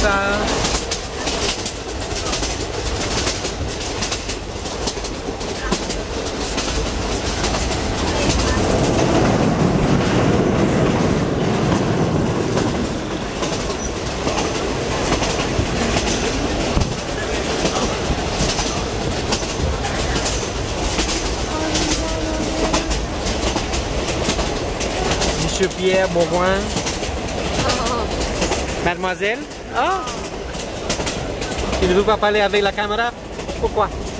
ça. Monsieur Pierre Bourgoin. Mademoiselle? Ah! Tu ne veux pas parler avec la caméra? Pourquoi?